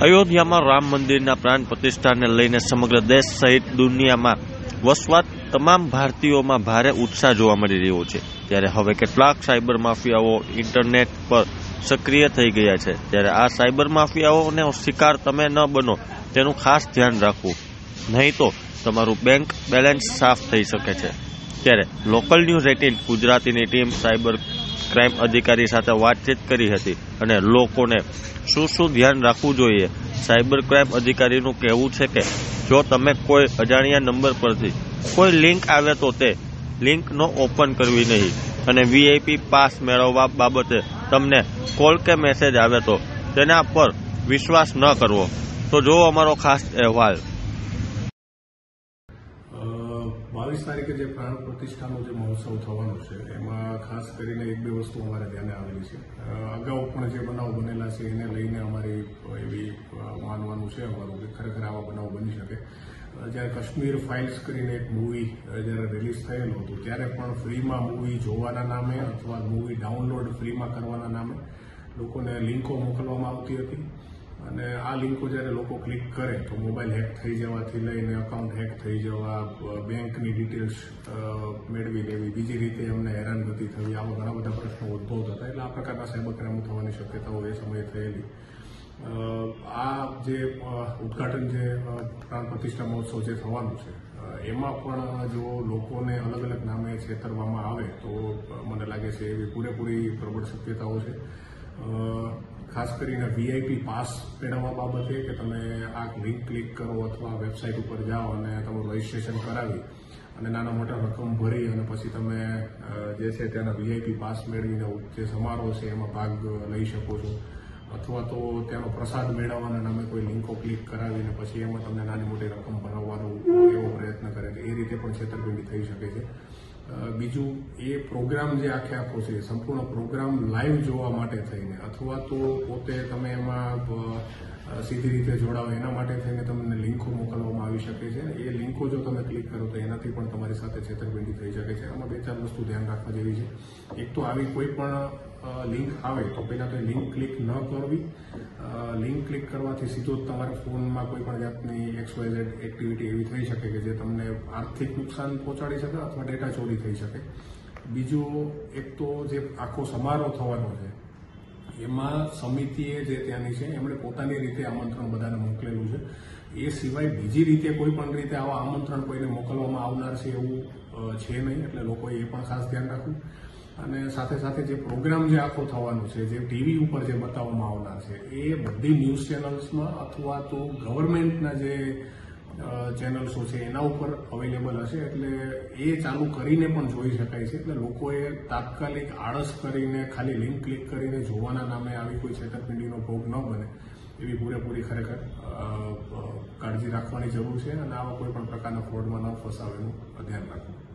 અયોધ્યામાં રામ મંદિરના પ્રાણ પ્રતિષ્ઠાને લઈને સમગ્ર દેશ સહિત દુનિયામાં વસવાટ તમામ ભારતીયોમાં ભારે ઉત્સાહ જોવા મળી રહ્યો છે। ત્યારે હવે કેટલાક સાયબર માફિયાઓ ઇન્ટરનેટ પર સક્રિય થઈ ગયા છે। ત્યારે આ સાયબર માફિયાઓનો શિકાર તમે ન બનો તેનું ખાસ ધ્યાન રાખવું, નહીં તો તમારું બેંક બેલેન્સ સાફ થઈ શકે છે। ત્યારે લોકલ ન્યૂઝ 18 ગુજરાતીની ટીમ સાયબર ક્રાઇમ અધિકારી સાથે વાતચીત કરી હતી અને લોકોને શું ધ્યાન રાખવું જોઈએ। સાયબર ક્રાઇમ અધિકારીનું કહેવું છે કે જો તમે કોઈ અજાણ્યા નંબર પરથી કોઈ લિંક આવે તો તે લિંકનો ઓપન કરવી નહીં અને વીઆઈપી પાસ મેળવવા બાબતે તમને કોલ કે મેસેજ આવે તો તેના પર વિશ્વાસ ન કરવો। તો જો અમારો ખાસ અહેવાલ 22 તારીખે જે પ્રાણ પ્રતિષ્ઠાનો જે મહોત્સવ થવાનો છે એમાં ખાસ કરીને એક બે વસ્તુ અમારે ધ્યાને આવેલી છે। અગાઉ પણ જે બનાવ બનેલા છે એને લઈને અમારી એવી માનવાનું છે અમારું કે ખરેખર આવા બનાવ બની શકે। જ્યારે કાશ્મીર ફાઇલ્સ કરીને એક મૂવી જ્યારે રિલીઝ થયેલું હતું ત્યારે પણ ફ્રીમાં મૂવી જોવાના નામે અથવા મૂવી ડાઉનલોડ ફ્રીમાં કરવાના નામે લોકોને લિંકો મોકલવામાં આવતી હતી અને આ લિંકો જ્યારે લોકો ક્લિક કરે તો મોબાઈલ હેક થઈ જવાથી લઈને અકાઉન્ટ હેક થઈ જવા, બેંકની ડિટેલ્સ મેળવી લેવી, બીજી રીતે એમને હેરાનગતિ થવી, આવા ઘણા બધા પ્રશ્નો ઉદ્ભવતા હતા। એટલે આ પ્રકારના સાયબર ક્રાઇમ થવાની શક્યતાઓ એ સમયે થયેલી। આ જે ઉદઘાટન જે પ્રાણ પ્રતિષ્ઠા મહોત્સવ જે થવાનું છે એમાં પણ જો લોકોને અલગ અલગ નામે છેતરવામાં આવે તો મને લાગે છે એવી પૂરેપૂરી પ્રબળ શક્યતાઓ છે। ખાસ કરીને વીઆઈપી પાસ મેળવવા બાબતે કે તમે આ લિંક ક્લિક કરો અથવા વેબસાઇટ ઉપર જાઓ અને તમારું રજિસ્ટ્રેશન કરાવી અને નાના મોટા રકમ ભરી અને પછી તમે જે છે તેના વીઆઈપી પાસ મેળવીને જે સમારોહ છે એમાં ભાગ લઈ શકો છો અથવા તો તેનો પ્રસાદ મેળવવાના નામે કોઈ લિંકો ક્લિક કરાવીને પછી એમાં તમને નાની મોટી રકમ ભરાવવાનો એવો પ્રયત્ન કરે તો એ રીતે પણ છેતરપિંડી થઈ શકે છે। બીજું એ પ્રોગ્રામ જે આખો છે સંપૂર્ણ પ્રોગ્રામ લાઈવ જોવા માટે થઈને અથવા તો પોતે તમે એમાં સીધી રીતે જોડાવો એના માટે થઈને તમને લિંકો મોકલવામાં આવી શકે છે। એ લિંકો જો તમે ક્લિક કરો તો એનાથી પણ તમારી સાથે છેતરપિંડી થઈ શકે છે। આમાં બે ચાર વસ્તુ ધ્યાન રાખવા જેવી છે। એક તો આવી કોઈ પણ લિંક આવે તો પહેલાં તો એ લિંક ક્લિક ન કરવી। લિંક ક્લિક કરવાથી સીધો જ તમારા ફોનમાં કોઈ પણ જાતની XYZ એક્ટિવિટી એવી થઈ શકે કે જે તમને આર્થિક નુકસાન પહોંચાડી શકે અથવા ડેટા ચોરી થઈ શકે। બીજું એક તો જે આખો સમારોહ થવાનો છે એમાં સમિતિએ જે ત્યાંની છે એમણે પોતાની રીતે આમંત્રણ બધાને મોકલેલું છે। એ સિવાય બીજી રીતે કોઈ પણ રીતે આવા આમંત્રણ કોઈને મોકલવામાં આવનાર છે એવું છે નહીં, એટલે લોકોએ એ પણ ખાસ ધ્યાન રાખવું। અને સાથે સાથે જે પ્રોગ્રામ જે આખો થવાનો છે જે ટીવી ઉપર જે બતાવવામાં આવનાર છે એ બધી ન્યૂઝ ચેનલ્સમાં અથવા તો ગવર્મેન્ટના જે ચેનલ્સો છે એના ઉપર અવેલેબલ હશે, એટલે એ ચાલુ કરીને પણ જોઈ શકાય છે। એટલે લોકોએ તાત્કાલિક આળસ કરીને ખાલી લિંક ક્લિક કરીને જોવાના નામે આવી કોઈ છેતરપિંડીનો ભોગ ન બને એવી પૂરેપૂરી ખરેખર કાળજી રાખવાની જરૂર છે અને આવા કોઈ પણ પ્રકારના ફ્રોડમાં ન ફસાવે એનું ધ્યાન રાખવું।